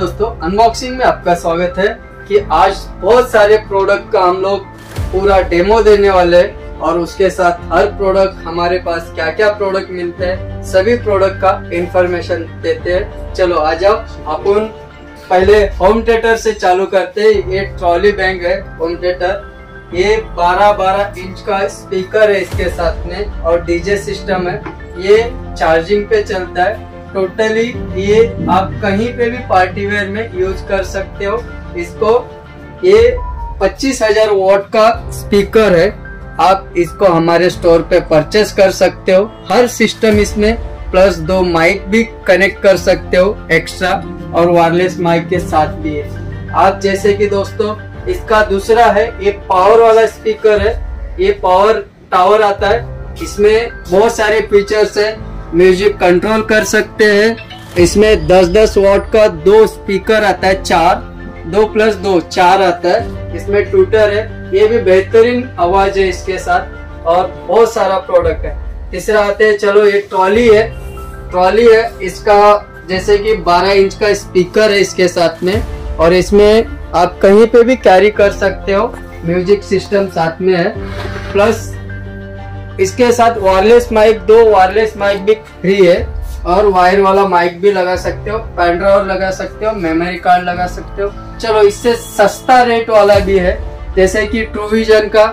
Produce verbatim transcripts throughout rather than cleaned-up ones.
दोस्तों, अनबॉक्सिंग में आपका स्वागत है कि आज बहुत सारे प्रोडक्ट का हम लोग पूरा डेमो देने वाले हैं और उसके साथ हर प्रोडक्ट हमारे पास क्या क्या प्रोडक्ट मिलते हैं सभी प्रोडक्ट का इंफॉर्मेशन देते हैं। चलो आ जाओ, अपन पहले होम थिएटर से चालू करते हैं। ये ट्रॉली बैग है होम थिएटर। ये बारह बारह इंच का स्पीकर है इसके साथ में और डीजे सिस्टम है। ये चार्जिंग पे चलता है। टोटली ये आप कहीं पे भी पार्टी वेयर में यूज कर सकते हो इसको। ये पच्चीस हजार वॉट का स्पीकर है। आप इसको हमारे स्टोर पे परचेस कर सकते हो। हर सिस्टम इसमें प्लस दो माइक भी कनेक्ट कर सकते हो एक्स्ट्रा और वायरलेस माइक के साथ भी है। आप जैसे कि दोस्तों इसका दूसरा है, ये पावर वाला स्पीकर है। ये पावर टावर आता है। इसमें बहुत सारे फीचर्स है। म्यूजिक कंट्रोल कर सकते हैं। इसमें दस दस वॉट का दो स्पीकर आता है, चार दो प्लस दो चार आता है। इसमें ट्विटर है। ये भी बेहतरीन आवाज है इसके साथ और बहुत सारा प्रोडक्ट है। तीसरा आते हैं, चलो ये ट्रॉली है। ट्रॉली है इसका जैसे कि बारह इंच का स्पीकर है इसके साथ में और इसमें आप कहीं पे भी कैरी कर सकते हो। म्यूजिक सिस्टम साथ में है। प्लस इसके साथ वायरलेस माइक, दो वायरलेस माइक भी फ्री है और वायर वाला माइक भी लगा सकते हो। पेन ड्राइव लगा सकते हो, मेमोरी कार्ड लगा सकते हो। चलो इससे सस्ता रेट वाला भी है जैसे कि ट्रू विजन का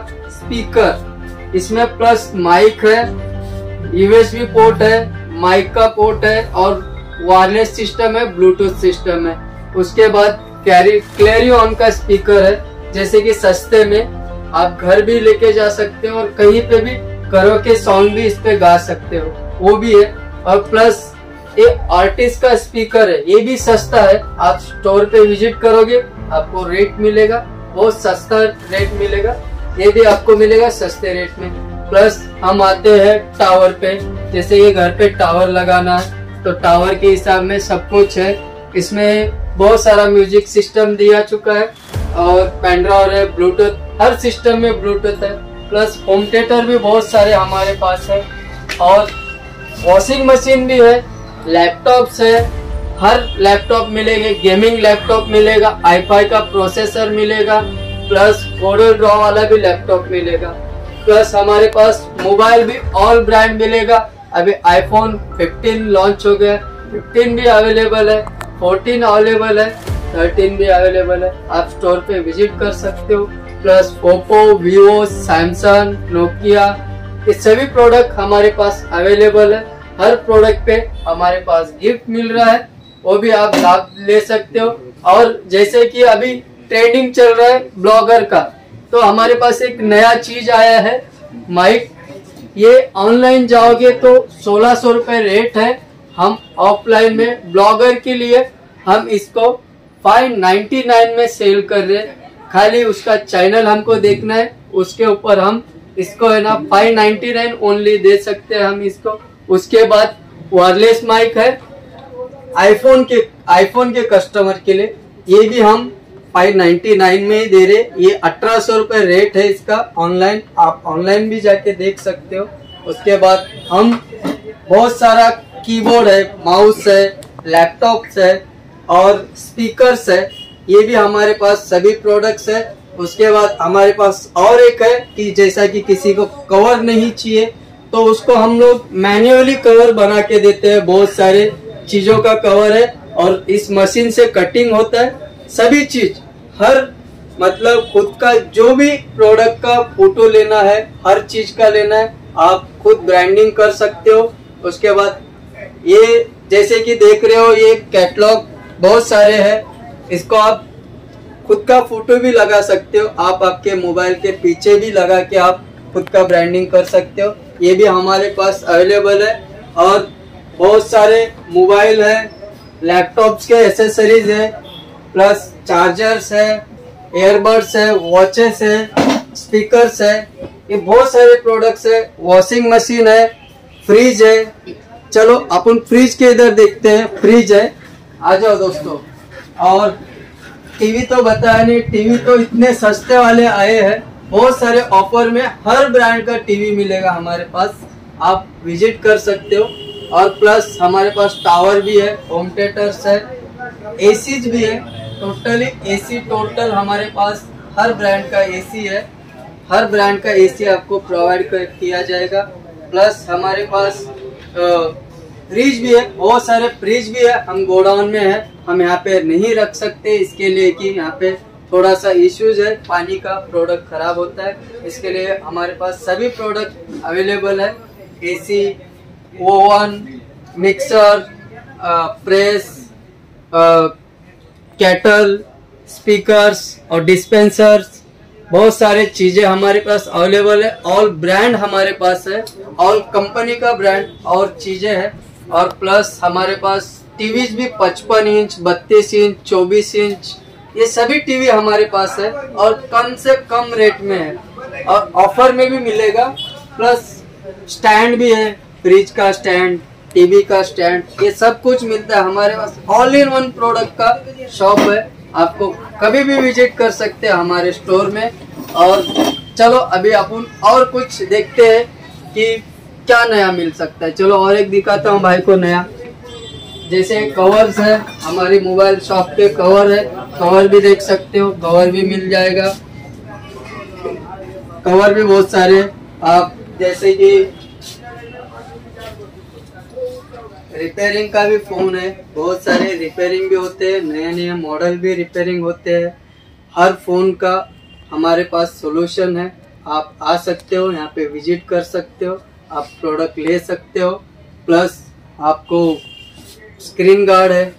स्पीकर। इसमें प्लस माइक है, यूएसबी पोर्ट है, माइक का पोर्ट है और वायरलेस सिस्टम है, ब्लूटूथ सिस्टम है। उसके बाद कैरी क्लैरियन का स्पीकर है जैसे कि सस्ते में आप घर भी लेके जा सकते हो और कहीं पे भी करोके सॉन्ग भी इस पे गा सकते हो, वो भी है। और प्लस ये आर्टिस्ट का स्पीकर है, ये भी सस्ता है। आप स्टोर पे विजिट करोगे आपको रेट मिलेगा, बहुत सस्ता रेट मिलेगा। ये भी आपको मिलेगा सस्ते रेट में। प्लस हम आते हैं टावर पे, जैसे ये घर पे टावर लगाना है तो टावर के हिसाब में सब कुछ है। इसमें बहुत सारा म्यूजिक सिस्टम दिया चुका है और पेन ड्राइव है, ब्लूटूथ, हर सिस्टम में ब्लूटूथ है। प्लस होम थिएटर भी बहुत सारे हमारे पास है और वॉशिंग मशीन भी है, लैपटॉप्स है, हर लैपटॉप मिलेंगे। गेमिंग लैपटॉप मिलेगा, आईफाई का प्रोसेसर मिलेगा, प्लस कोडल ड्रॉ वाला भी लैपटॉप मिलेगा। प्लस हमारे पास मोबाइल भी ऑल ब्रांड मिलेगा। अभी आईफोन फिफ्टीन लॉन्च हो गया, फिफ्टीन भी अवेलेबल है, फोर्टीन अवेलेबल है, थर्टीन भी अवेलेबल है। आप स्टोर पे विजिट कर सकते हो। Plus Oppo, Vivo, Samsung, Nokia, ये सभी प्रोडक्ट हमारे पास अवेलेबल है। हर प्रोडक्ट पे हमारे पास गिफ्ट मिल रहा है, वो भी आप लाभ ले सकते हो। और जैसे कि अभी ट्रेंडिंग चल रहा है ब्लॉगर का, तो हमारे पास एक नया चीज आया है माइक। ये ऑनलाइन जाओगे तो सोलह सौ रुपए रेट है। हम ऑफलाइन में ब्लॉगर के लिए हम इसको फाइव नाइन्टी नाइन में सेल कर रहे हैं। खाली उसका चैनल हमको देखना है, उसके ऊपर हम इसको है ना फाइव नाइन्टी नाइन ओनली दे सकते हैं हम इसको। उसके बाद वायरलेस माइक है आईफोन के आईफोन के कस्टमर के लिए, ये भी हम फाइव नाइन्टी नाइन में ही दे रहे। ये अठारह सौ रुपए रेट है इसका ऑनलाइन, आप ऑनलाइन भी जाके देख सकते हो। उसके बाद हम बहुत सारा कीबोर्ड है, माउस है, लैपटॉप्स है और स्पीकर्स है, ये भी हमारे पास सभी प्रोडक्ट्स है। उसके बाद हमारे पास और एक है कि जैसा कि किसी को कवर नहीं चाहिए तो उसको हम लोग मैन्युअली कवर बना के देते हैं। बहुत सारे चीजों का कवर है और इस मशीन से कटिंग होता है। सभी चीज हर मतलब खुद का जो भी प्रोडक्ट का फोटो लेना है, हर चीज का लेना है, आप खुद ब्रांडिंग कर सकते हो। उसके बाद ये जैसे कि देख रहे हो, ये कैटलॉग बहुत सारे हैं। इसको आप खुद का फोटो भी लगा सकते हो। आप आपके मोबाइल के पीछे भी लगा के आप खुद का ब्रांडिंग कर सकते हो। ये भी हमारे पास अवेलेबल है। और बहुत सारे मोबाइल है, लैपटॉप्स के एसेसरीज है, प्लस चार्जर्स है, एयरबड्स है, वॉचेस है, स्पीकर्स है, ये बहुत सारे प्रोडक्ट्स है। वॉशिंग मशीन है, फ्रिज है। चलो अपन फ्रिज के इधर देखते हैं। फ्रिज है, आ जाओ दोस्तों। और टीवी तो बताया नहीं, टीवी तो इतने सस्ते वाले आए हैं। बहुत सारे ऑफर में हर ब्रांड का टीवी मिलेगा हमारे पास, आप विजिट कर सकते हो। और प्लस हमारे पास टावर भी है, होम थिएटर्स है, एसीज भी है, टोटली एसी टोटल हमारे पास हर ब्रांड का एसी है, हर ब्रांड का एसी आपको प्रोवाइड कर किया जाएगा। प्लस हमारे पास फ्रिज भी है, बहुत सारे फ्रिज भी है। हम गोडाउन में है, हम यहाँ पे नहीं रख सकते इसके लिए कि यहाँ पे थोड़ा सा इश्यूज है, पानी का प्रोडक्ट खराब होता है, इसके लिए हमारे पास सभी प्रोडक्ट अवेलेबल है। AC, oven, mixer, press, kettle, speakers और डिस्पेंसर्स, बहुत सारे चीजें हमारे पास अवेलेबल है। ऑल ब्रांड हमारे पास है, ऑल कंपनी का ब्रांड और चीजें है। और प्लस हमारे पास टीवीज भी पचपन इंच, बत्तीस इंच, चौबीस इंच, ये सभी टीवी हमारे पास है और कम से कम रेट में है और ऑफर में भी मिलेगा। प्लस स्टैंड भी है, फ्रिज का स्टैंड, टीवी का स्टैंड, ये सब कुछ मिलता है हमारे पास। ऑल इन वन प्रोडक्ट का शॉप है, आपको कभी भी विजिट कर सकते हैं हमारे स्टोर में। और चलो अभी अपन और कुछ देखते हैं कि क्या नया मिल सकता है। चलो और एक दिखाता हूँ भाई को नया। जैसे कवर्स है, हमारी मोबाइल शॉप पे कवर है, कवर भी देख सकते हो, कवर भी मिल जाएगा। कवर भी बहुत सारे, आप जैसे कि रिपेयरिंग का भी फोन है, बहुत सारे रिपेयरिंग भी होते हैं, नए नए मॉडल भी रिपेयरिंग होते हैं। हर फोन का हमारे पास सोल्यूशन है, आप आ सकते हो, यहाँ पे विजिट कर सकते हो, आप प्रोडक्ट ले सकते हो। प्लस आपको स्क्रीन गार्ड है,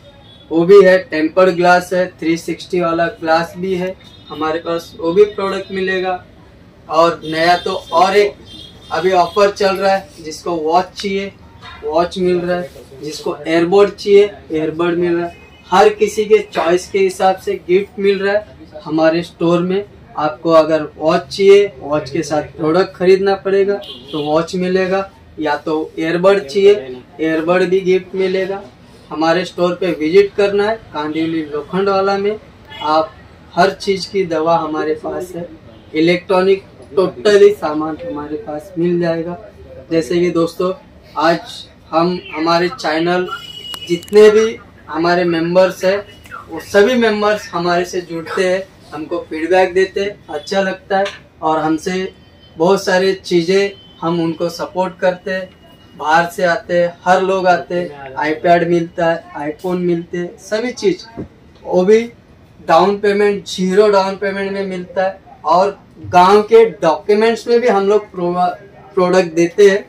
वो भी है, टेम्पर्ड ग्लास है, थ्री सिक्सटी वाला ग्लास भी है हमारे पास, वो भी प्रोडक्ट मिलेगा। और नया तो और एक अभी ऑफर चल रहा है, जिसको वॉच चाहिए वॉच मिल रहा है, जिसको एयरबड चाहिए एयरबड मिल रहा है। हर किसी के चॉइस के हिसाब से गिफ्ट मिल रहा है हमारे स्टोर में। आपको अगर वॉच चाहिए, वॉच के साथ प्रोडक्ट खरीदना पड़ेगा तो वॉच मिलेगा, या तो एयरबड चाहिए एयरबड भी गिफ्ट मिलेगा। हमारे स्टोर पे विजिट करना है, कांदिवली लोखंड वाला में। आप हर चीज की दवा हमारे पास है, इलेक्ट्रॉनिक टोटली सामान हमारे पास मिल जाएगा। जैसे कि दोस्तों, आज हम हमारे चैनल जितने भी हमारे मेंबर्स हैं, वो सभी मेंबर्स हमारे से जुड़ते हैं, हमको फीडबैक देते हैं, अच्छा लगता है। और हमसे बहुत सारी चीज़ें हम उनको सपोर्ट करते हैं। बाहर से आते हैं, हर लोग आते हैं, आईपैड मिलता है, आईफोन मिलते हैं, सभी चीज़, वो भी down payment, zero down payment में मिलता है। और गांव के डॉक्यूमेंट्स में भी हम लोग प्रोडक्ट देते हैं।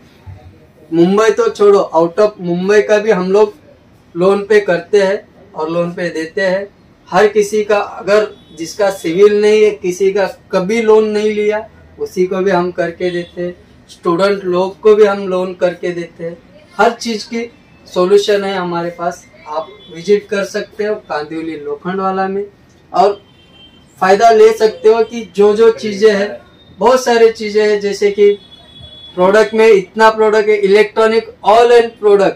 मुंबई तो छोड़ो, आउट ऑफ मुंबई का भी हम लोग लोन पे करते हैं और लोन पे देते हैं। हर किसी का, अगर जिसका सिविल नहीं है, किसी का कभी लोन नहीं लिया, उसी को भी हम करके देते हैं। स्टूडेंट लोग को भी हम लोन करके देते हैं। हर चीज की सॉल्यूशन है हमारे पास, आप विजिट कर सकते हो कांदिवली लोखंड वाला में और फायदा ले सकते हो कि जो जो चीजें हैं, बहुत सारी चीजें हैं। जैसे कि प्रोडक्ट में इतना प्रोडक्ट है, इलेक्ट्रॉनिक ऑल एंड प्रोडक्ट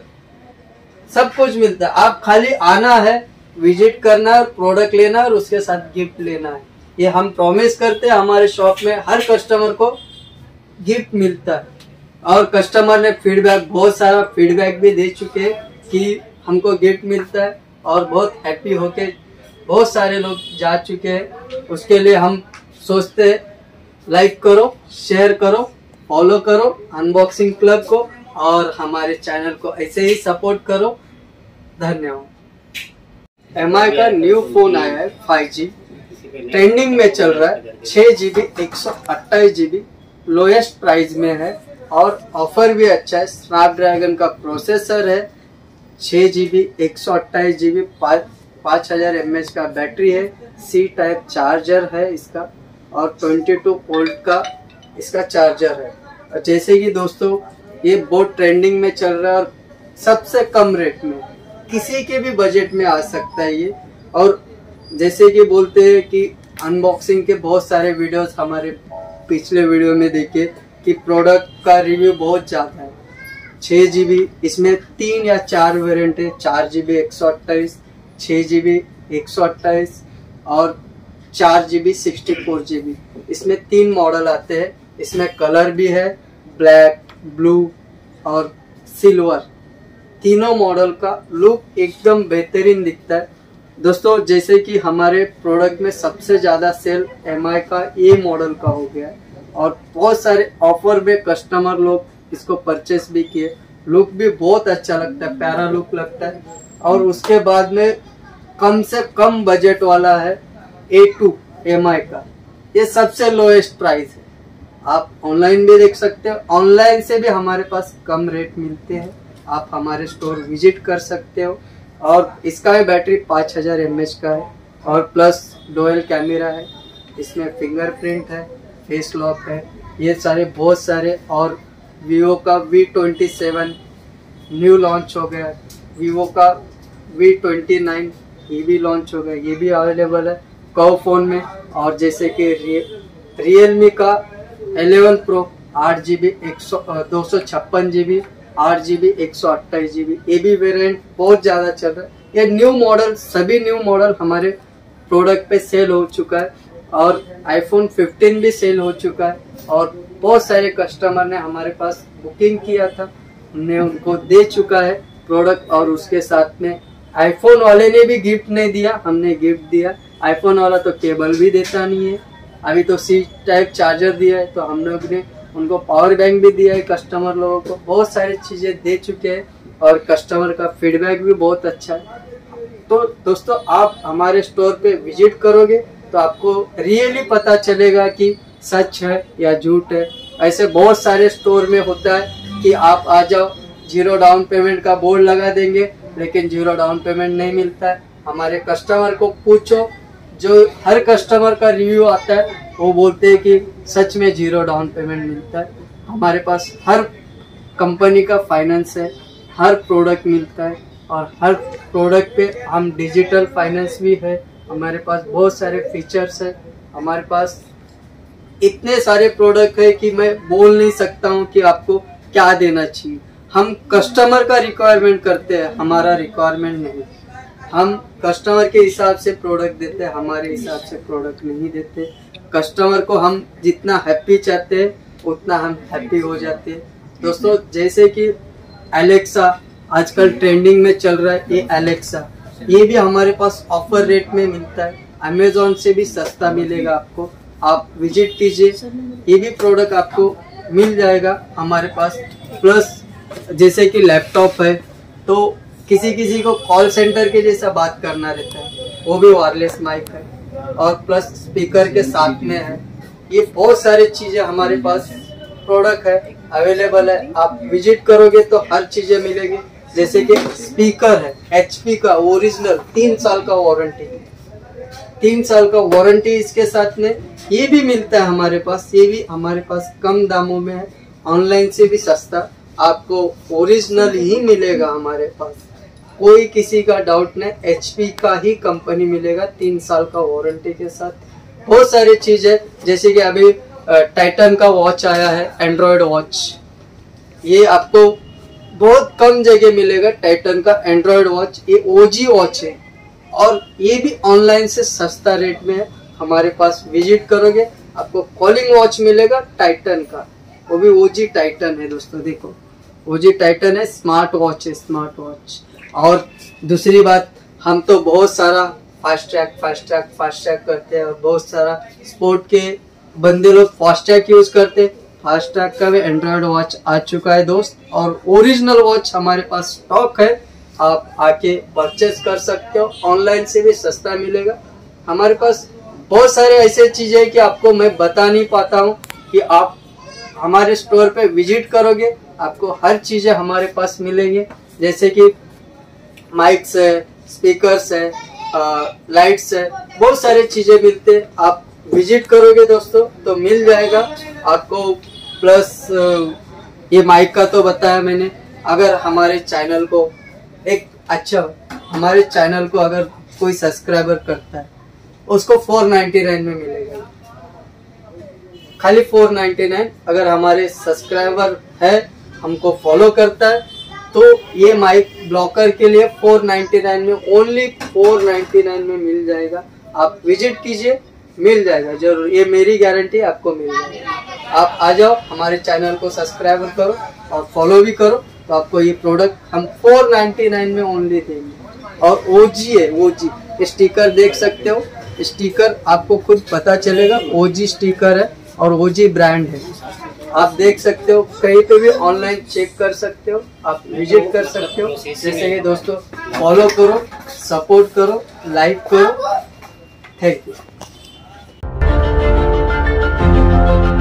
सब कुछ मिलता है। आप खाली आना है, विजिट करना है, प्रोडक्ट लेना है और उसके साथ गिफ्ट लेना है। ये हम प्रॉमिस करते हैं, हमारे शॉप में हर कस्टमर को गिफ्ट मिलता है। और कस्टमर ने फीडबैक, बहुत सारा फीडबैक भी दे चुके हैं कि हमको गिफ्ट मिलता है और बहुत हैप्पी होके बहुत सारे लोग जा चुके हैं। उसके लिए हम सोचते हैं, लाइक करो, शेयर करो, फॉलो करो अनबॉक्सिंग क्लब को और हमारे चैनल को ऐसे ही सपोर्ट करो। धन्यवाद। एम आई का न्यू फोन आया है, फाइव जी ट्रेंडिंग में चल रहा है, छह जीबी एक सौ अट्ठाईस जीबी लोएस्ट प्राइस में है और ऑफर भी अच्छा है। स्नैपड्रैगन का प्रोसेसर है, छह जीबी एक सौ अट्ठाईस जीबी, पाँच हजार एम एच का बैटरी है, सी टाइप चार्जर है इसका और बाईस वोल्ट का इसका चार्जर है। और जैसे कि दोस्तों, ये बहुत ट्रेंडिंग में चल रहा है और सबसे कम रेट में, किसी के भी बजट में आ सकता है ये। और जैसे कि बोलते हैं कि अनबॉक्सिंग के बहुत सारे वीडियोस हमारे पिछले वीडियो में देखे कि प्रोडक्ट का रिव्यू बहुत ज़्यादा है। छः जी बी, इसमें तीन या चार वेरिएंट है, चार जी बी एक सौ अट्ठाईस, छः जी बी एक सौ अट्ठाईस और चार G B sixty four G B, इसमें तीन मॉडल आते हैं। इसमें कलर भी है, ब्लैक, ब्लू और सिल्वर। तीनों मॉडल का लुक एकदम बेहतरीन दिखता है दोस्तों जैसे कि हमारे प्रोडक्ट में सबसे ज़्यादा सेल एम आई का ए मॉडल का हो गया है और बहुत सारे ऑफर में कस्टमर लोग इसको परचेस भी किए। लुक भी बहुत अच्छा लगता है, प्यारा लुक लगता है। और उसके बाद में कम से कम बजट वाला है ए टू एम आई का, ये सबसे लोएस्ट प्राइस है। आप ऑनलाइन भी देख सकते हो, ऑनलाइन से भी हमारे पास कम रेट मिलते हैं। आप हमारे स्टोर विजिट कर सकते हो। और इसका भी बैटरी पाँच हज़ार एम एच का है और प्लस डुअल कैमरा है, इसमें फिंगरप्रिंट है, फेस लॉक है, ये सारे बहुत सारे। और वीवो का V twenty seven new launch हो गया, वीवो का वी ट्वेंटी नाइन ये भी लॉन्च हो गया, ये भी अवेलेबल है कव फोन में। और जैसे कि रियलमी का इलेवन प्रो आठ जी बी एक सौ दो सौ छप्पन जी बी आठ जी बी एक सौ अट्ठाईस जी बी, ये भी वेरिएंट बहुत ज़्यादा चल रहा है। ये न्यू मॉडल, सभी न्यू मॉडल हमारे प्रोडक्ट पे सेल हो चुका है। और आईफोन फिफ्टीन भी सेल हो चुका है और बहुत सारे कस्टमर ने हमारे पास बुकिंग किया था, हमने उनको दे चुका है प्रोडक्ट। और उसके साथ में आईफोन वाले ने भी गिफ्ट नहीं दिया, हमने गिफ्ट दिया। आईफोन वाला तो केबल भी देता नहीं है, अभी तो सी टाइप चार्जर दिया है, तो हम लोग ने उनको पावर बैंक भी दिया है कस्टमर लोगों को। बहुत सारी चीज़ें दे चुके हैं और कस्टमर का फीडबैक भी बहुत अच्छा है। तो दोस्तों आप हमारे स्टोर पे विजिट करोगे तो आपको रियली पता चलेगा कि सच है या झूठ है। ऐसे बहुत सारे स्टोर में होता है कि आप आ जाओ, जीरो डाउन पेमेंट का बोर्ड लगा देंगे, लेकिन जीरो डाउन पेमेंट नहीं मिलता है। हमारे कस्टमर को पूछो, जो हर कस्टमर का रिव्यू आता है वो बोलते हैं कि सच में जीरो डाउन पेमेंट मिलता है। हमारे पास हर कंपनी का फाइनेंस है, हर प्रोडक्ट मिलता है और हर प्रोडक्ट पे हम डिजिटल फाइनेंस भी है। हमारे पास बहुत सारे फीचर्स है, हमारे पास इतने सारे प्रोडक्ट है कि मैं बोल नहीं सकता हूँ कि आपको क्या देना चाहिए। हम कस्टमर का रिक्वायरमेंट करते हैं, हमारा रिक्वायरमेंट नहीं। हम कस्टमर के हिसाब से प्रोडक्ट देते हैं, हमारे हिसाब से प्रोडक्ट नहीं देते। कस्टमर को हम जितना हैप्पी चाहते हैं उतना हम हैप्पी हो जाते हैं। दोस्तों जैसे कि एलेक्सा आजकल ट्रेंडिंग में चल रहा है, ये एलेक्सा ये भी हमारे पास ऑफर रेट में मिलता है, अमेजोन से भी सस्ता मिलेगा आपको। आप विजिट कीजिए, ये भी प्रोडक्ट आपको मिल जाएगा हमारे पास। प्लस जैसे कि लैपटॉप है, तो किसी किसी को कॉल सेंटर के जैसा बात करना रहता है, वो भी वायरलेस माइक है और प्लस स्पीकर के साथ में है। ये बहुत सारी चीजें हमारे पास प्रोडक्ट है, अवेलेबल है। आप विजिट करोगे तो हर चीजें मिलेगी। जैसे कि स्पीकर है एचपी का ओरिजिनल, तीन साल का वारंटी, तीन साल का वारंटी इसके साथ में ये भी मिलता है हमारे पास। ये भी हमारे पास कम दामों में है, ऑनलाइन से भी सस्ता आपको ओरिजिनल ही मिलेगा हमारे पास। कोई किसी का डाउट नहीं, एचपी का ही कंपनी मिलेगा तीन साल का वारंटी के साथ। बहुत सारी चीज है, जैसे कि अभी टाइटन का वॉच आया है, एंड्रॉयड वॉच, ये आपको बहुत कम जगह मिलेगा। टाइटन का एंड्रॉयड वॉच, ये ओजी वॉच है और ये भी ऑनलाइन से सस्ता रेट में है। हमारे पास विजिट करोगे आपको कॉलिंग वॉच मिलेगा टाइटन का, वो भी ओजी टाइटन है। दोस्तों देखो ओजी टाइटन है, स्मार्ट वॉच है, स्मार्ट वॉच। और दूसरी बात, हम तो बहुत सारा Fastrack Fastrack Fastrack करते हैं और बहुत सारा स्पोर्ट के बंदे लोग फास्ट ट्रैक यूज करते हैं। फास्ट ट्रैक का भी एंड्रॉयड वॉच आ चुका है दोस्त, और ओरिजिनल वॉच हमारे पास स्टॉक है, आप आके परचेज कर सकते हो, ऑनलाइन से भी सस्ता मिलेगा। हमारे पास बहुत सारे ऐसे चीजें हैं कि आपको मैं बता नहीं पाता हूँ, कि आप हमारे स्टोर पे विजिट करोगे आपको हर चीजें हमारे पास मिलेंगे। जैसे कि माइक्स है, स्पीकर्स है, लाइट्स है, बहुत सारी चीजें मिलते हैं। आप विजिट करोगे दोस्तों तो मिल जाएगा आपको। प्लस ये माइक का तो बताया मैंने। अगर हमारे चैनल को एक अच्छा हमारे चैनल को अगर कोई सब्सक्राइबर करता है उसको फोर नाइन्टी नाइन में मिलेगा, खाली फोर नाइन्टी नाइन। अगर हमारे सब्सक्राइबर है, हमको फॉलो करता है, तो ये माइक ब्लॉकर के लिए फोर नाइन्टी नाइन में, ओनली फोर नाइन्टी नाइन में मिल जाएगा। आप विजिट कीजिए, मिल जाएगा जरूर, ये मेरी गारंटी, आपको मिल जाएगा। आप आ जाओ, हमारे चैनल को सब्सक्राइब करो और फॉलो भी करो, तो आपको ये प्रोडक्ट हम फोर नाइन्टी नाइन में ओनली देंगे। और ओजी है, ओजी स्टिकर देख सकते हो, स्टिकर आपको खुद पता चलेगा ओजी स्टिकर है और ओजी ब्रांड है। आप देख सकते हो, कहीं पे भी ऑनलाइन चेक कर सकते हो, आप विजिट कर सकते हो। जैसे ये दोस्तों, फॉलो करो, सपोर्ट करो, लाइक करो। Thank you.